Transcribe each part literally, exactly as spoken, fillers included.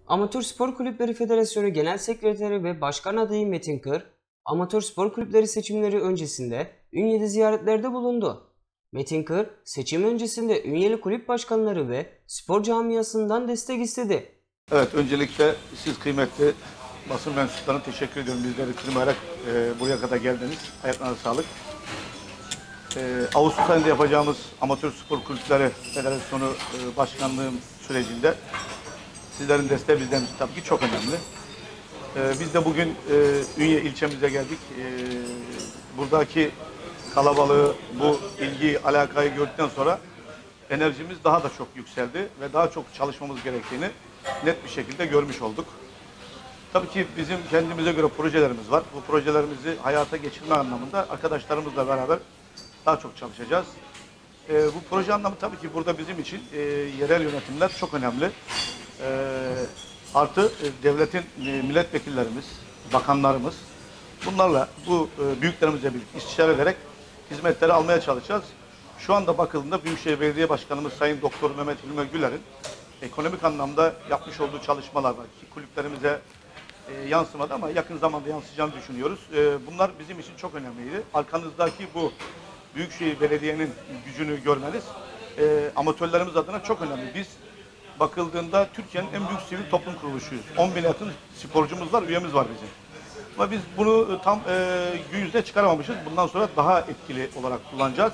Amatör Spor Kulüpleri Federasyonu Genel Sekreteri ve Başkan Adayı Metin Kır, amatör spor kulüpleri seçimleri öncesinde Ünye'de ziyaretlerde bulundu. Metin Kır, seçim öncesinde Ünyeli kulüp başkanları ve spor camiasından destek istedi. Evet, öncelikle siz kıymetli basın mensuplarına teşekkür ediyorum. Bizleri kırmayarak e, buraya kadar geldiniz. Ayaklarına sağlık. E, Ağustos ayında yapacağımız Amatör Spor Kulüpleri Federasyonu e, başkanlığım sürecinde sizlerin desteği bizden tabii ki çok önemli. E, biz de bugün e, Ünye ilçemize geldik. E, buradaki kalabalığı, bu ilgi, alakayı gördükten sonra enerjimiz daha da çok yükseldi ve daha çok çalışmamız gerektiğini net bir şekilde görmüş olduk. Tabii ki bizim kendimize göre projelerimiz var. Bu projelerimizi hayata geçirme anlamında arkadaşlarımızla beraber daha çok çalışacağız. E, bu proje anlamı tabii ki burada bizim için e, yerel yönetimler çok önemli. E, artı e, devletin e, milletvekillerimiz, bakanlarımız, bunlarla bu e, büyüklerimizle birlikte istişare ederek hizmetleri almaya çalışacağız. Şu anda bakıldığında Büyükşehir Belediye Başkanımız Sayın Doktor Mehmet Hilmi Güler'in ekonomik anlamda yapmış olduğu çalışmalar var ki kulüplerimize e, yansımadı ama yakın zamanda yansıyacağını düşünüyoruz. E, bunlar bizim için çok önemliydi. Arkanızdaki bu Büyükşehir Belediye'nin gücünü görmeniz e, amatörlerimiz adına çok önemli. Biz bakıldığında Türkiye'nin en büyük sivil toplum kuruluşuyuz. on bine yakın sporcumuz var, üyemiz var bizim. Ama biz bunu tam e, gün yüzüne çıkaramamışız. Bundan sonra daha etkili olarak kullanacağız.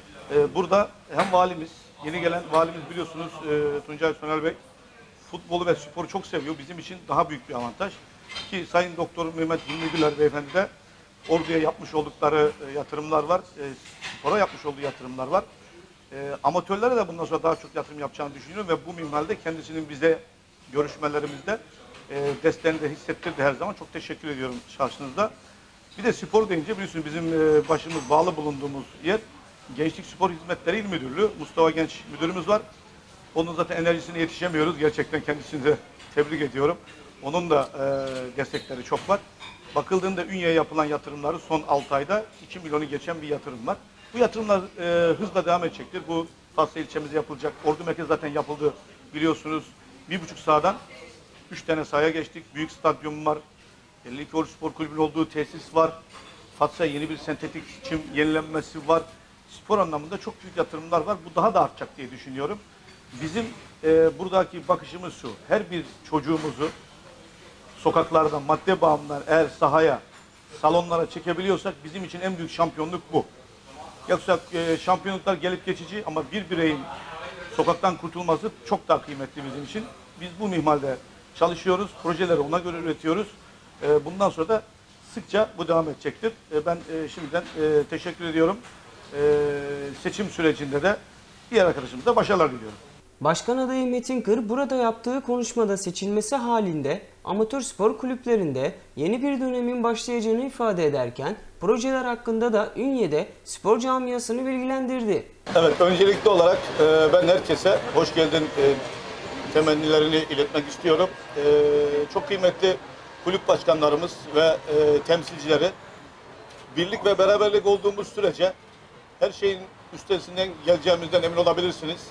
E, burada hem valimiz, yeni gelen valimiz biliyorsunuz e, Tuncay Sönel Bey futbolu ve sporu çok seviyor. Bizim için daha büyük bir avantaj. Ki Sayın Doktor Mehmet Hilmi Güler Beyefendi de orduya yapmış oldukları e, yatırımlar var. E, spora yapmış olduğu yatırımlar var. E, amatörlere de bundan sonra daha çok yatırım yapacağını düşünüyorum ve bu minvalde kendisinin bize görüşmelerimizde e, desteğini de hissettirdi her zaman. Çok teşekkür ediyorum şahsınızda. Bir de spor deyince biliyorsunuz bizim e, başımız bağlı bulunduğumuz yer Gençlik Spor Hizmetleri İl Müdürlüğü. Mustafa Genç müdürümüz var. Onun zaten enerjisine yetişemiyoruz. Gerçekten kendisini de tebrik ediyorum. Onun da e, destekleri çok var. Bakıldığında Ünye'ye yapılan yatırımları son altı ayda iki milyonu geçen bir yatırım var. Bu yatırımlar e, hızla devam edecektir. Bu Fatsa ilçemizde yapılacak. Ordu merkezi zaten yapıldı biliyorsunuz. Bir buçuk sahadan üç tane sahaya geçtik. Büyük stadyum var. elli iki Ordu Spor Kulübü'nün olduğu tesis var. Fatsa yeni bir sentetik çim yenilenmesi var. Spor anlamında çok büyük yatırımlar var. Bu daha da artacak diye düşünüyorum. Bizim e, buradaki bakışımız şu. Her bir çocuğumuzu sokaklardan, madde bağımlılar eğer sahaya, salonlara çekebiliyorsak bizim için en büyük şampiyonluk bu. Yoksa e, şampiyonluklar gelip geçici ama bir bireyin sokaktan kurtulması çok daha kıymetli bizim için. Biz bu mihmalde çalışıyoruz, projeleri ona göre üretiyoruz. E, bundan sonra da sıkça bu devam edecektir. E, ben e, şimdiden e, teşekkür ediyorum. E, seçim sürecinde de diğer arkadaşımıza başarılar diliyorum. Başkan adayı Metin Kır burada yaptığı konuşmada seçilmesi halinde amatör spor kulüplerinde yeni bir dönemin başlayacağını ifade ederken projeler hakkında da Ünye'de spor camiasını bilgilendirdi. Evet, öncelikli olarak e, ben herkese hoş geldin e, temennilerini iletmek istiyorum. E, çok kıymetli kulüp başkanlarımız ve e, temsilcileri, birlik ve beraberlik olduğumuz sürece her şeyin üstesinden geleceğimizden emin olabilirsiniz.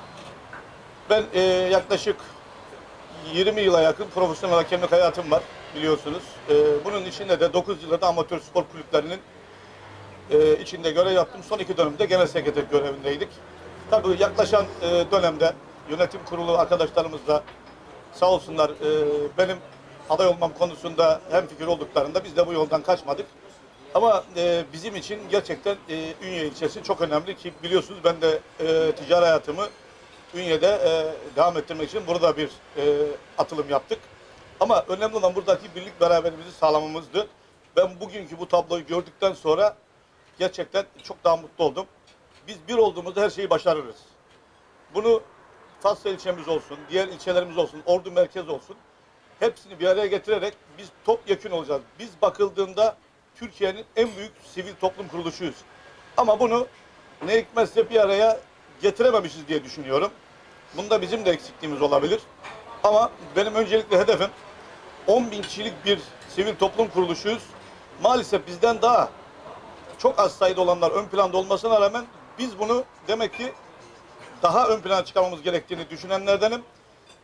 Ben e, yaklaşık yirmi yıla yakın profesyonel hakemlik hayatım var biliyorsunuz. E, bunun içinde de dokuz yılda amatör spor kulüplerinin e, içinde görev yaptım. Son iki dönemde genel sekreter görevindeydik. Tabii yaklaşan e, dönemde yönetim kurulu arkadaşlarımızla sağ olsunlar e, benim aday olmam konusunda hemfikir olduklarında biz de bu yoldan kaçmadık. Ama e, bizim için gerçekten e, Ünye ilçesi çok önemli ki biliyorsunuz ben de e, ticari hayatımı Ünye'de e, devam ettirmek için burada bir e, atılım yaptık. Ama önemli olan buradaki birlik beraberliğimizi sağlamamızdı. Ben bugünkü bu tabloyu gördükten sonra gerçekten çok daha mutlu oldum. Biz bir olduğumuzda her şeyi başarırız. Bunu Fatsa ilçemiz olsun, diğer ilçelerimiz olsun, Ordu merkez olsun. Hepsini bir araya getirerek biz topyekün olacağız. Biz bakıldığında Türkiye'nin en büyük sivil toplum kuruluşuyuz. Ama bunu ne hikmetse bir araya getirememişiz diye düşünüyorum. Bunda bizim de eksikliğimiz olabilir. Ama benim öncelikli hedefim on bin kişilik bir sivil toplum kuruluşuyuz. Maalesef bizden daha çok az sayıda olanlar ön planda olmasına rağmen biz bunu demek ki daha ön plana çıkarmamız gerektiğini düşünenlerdenim.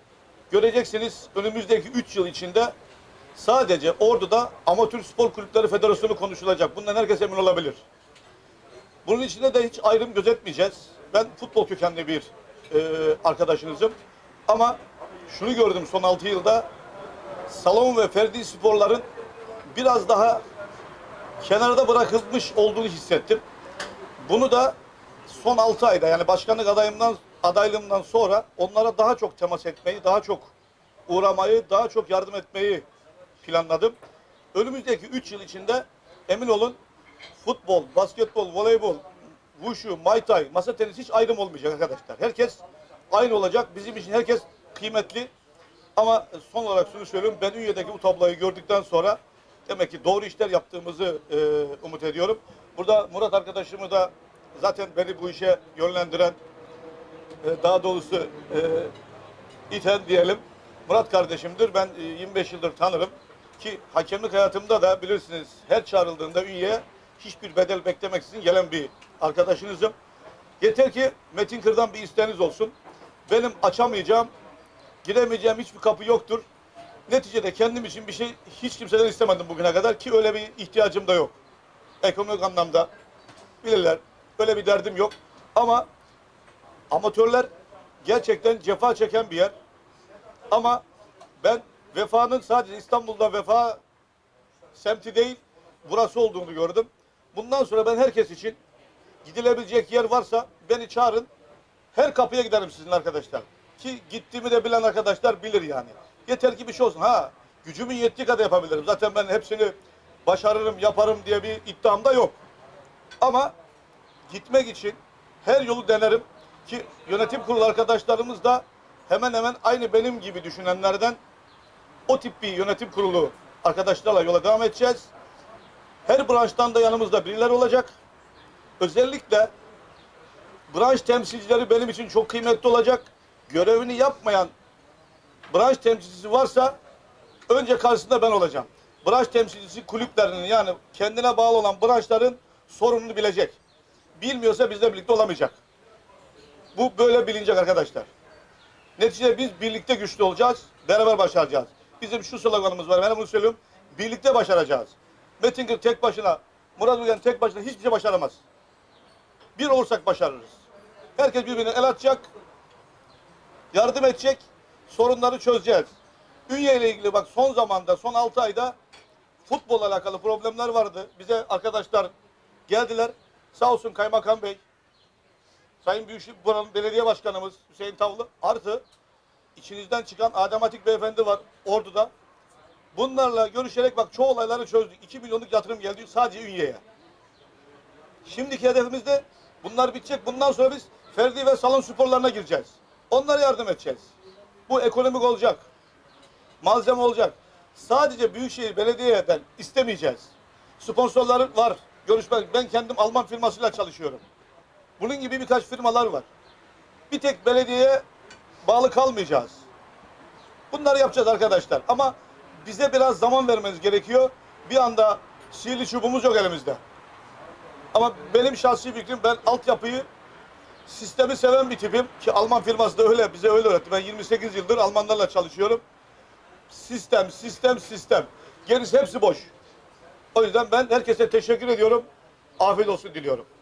Göreceksiniz önümüzdeki üç yıl içinde sadece Ordu'da Amatör Spor Kulüpleri Federasyonu konuşulacak. Bundan herkes emin olabilir. Bunun içinde de hiç ayrım gözetmeyeceğiz. Ben futbol kökenli bir e, arkadaşınızım. Ama şunu gördüm son altı yılda, salon ve ferdi sporların biraz daha kenarda bırakılmış olduğunu hissettim. Bunu da son altı ayda, yani başkanlık adayımdan, adaylığımdan sonra onlara daha çok temas etmeyi, daha çok uğramayı, daha çok yardım etmeyi planladım. Önümüzdeki üç yıl içinde emin olun futbol, basketbol, voleybol, wushu, muay thai, masa tenisi hiç ayrım olmayacak arkadaşlar. Herkes aynı olacak. Bizim için herkes kıymetli. Ama son olarak şunu söylüyorum. Ben Ünye'deki bu tabloyu gördükten sonra demek ki doğru işler yaptığımızı e, umut ediyorum. Burada Murat arkadaşımı da zaten beni bu işe yönlendiren, e, daha doğrusu e, iten diyelim, Murat kardeşimdir. Ben e, yirmi beş yıldır tanırım. Ki hakemlik hayatımda da bilirsiniz her çağrıldığında Ünye'ye hiçbir bedel beklemeksizin gelen bir arkadaşınızım. Yeter ki Metin Kır'dan bir isteğiniz olsun. Benim açamayacağım, giremeyeceğim hiçbir kapı yoktur. Neticede kendim için bir şey hiç kimseden istemedim bugüne kadar ki öyle bir ihtiyacım da yok. Ekonomik anlamda bilirler. Öyle bir derdim yok. Ama amatörler gerçekten cefa çeken bir yer. Ama ben Vefa'nın sadece İstanbul'da Vefa semti değil, burası olduğunu gördüm. Bundan sonra ben herkes için gidilebilecek yer varsa beni çağırın. Her kapıya giderim sizin arkadaşlar. Ki gittiğimi de bilen arkadaşlar bilir yani. Yeter ki bir şey olsun. Ha, gücümün yettiği kadar yapabilirim. Zaten ben hepsini başarırım, yaparım diye bir iddiam da yok. Ama gitmek için her yolu denerim. Ki yönetim kurulu arkadaşlarımız da hemen hemen aynı benim gibi düşünenlerden, o tip bir yönetim kurulu arkadaşlarla yola devam edeceğiz. Her branştan da yanımızda birileri olacak. Özellikle branş temsilcileri benim için çok kıymetli olacak. Görevini yapmayan branş temsilcisi varsa önce karşısında ben olacağım. Branş temsilcisi kulüplerinin, yani kendine bağlı olan branşların sorununu bilecek. Bilmiyorsa bizle birlikte olamayacak. Bu böyle bilinecek arkadaşlar. Neticede biz birlikte güçlü olacağız, beraber başaracağız. Bizim şu sloganımız var, ben bunu söylüyorum. Birlikte başaracağız. Metin Kır tek başına, Murat Ülgen tek başına hiçbir şey başaramaz. Bir olursak başarırız. Herkes birbirine el atacak, yardım edecek, sorunları çözeceğiz. Ünye ile ilgili bak son zamanda, son altı ayda futbolla alakalı problemler vardı. Bize arkadaşlar geldiler. Sağ olsun Kaymakam Bey, Sayın Büyükşehir buranın belediye başkanımız Hüseyin Tavlı, artı içinizden çıkan Adem Atik Beyefendi var Ordu'da. Bunlarla görüşerek bak çoğu olayları çözdük. iki milyonluk yatırım geldi sadece Ünye'ye. Şimdiki hedefimiz de bunlar bitecek. Bundan sonra biz ferdi ve salon sporlarına gireceğiz. Onlara yardım edeceğiz. Bu ekonomik olacak. Malzeme olacak. Sadece Büyükşehir Belediye'den istemeyeceğiz. Sponsorları var. Görüşmek. Ben kendim Alman firmasıyla çalışıyorum. Bunun gibi birkaç firmalar var. Bir tek belediyeye bağlı kalmayacağız. Bunları yapacağız arkadaşlar. Ama bize biraz zaman vermeniz gerekiyor. Bir anda sihirli çubuğumuz yok elimizde. Ama benim şahsi fikrim, ben altyapıyı, sistemi seven bir tipim. Ki Alman firması da öyle, bize öyle öğretti. Ben yirmi sekiz yıldır Almanlarla çalışıyorum. Sistem, sistem, sistem. Gerisi hepsi boş. O yüzden ben herkese teşekkür ediyorum. Afiyet olsun diliyorum.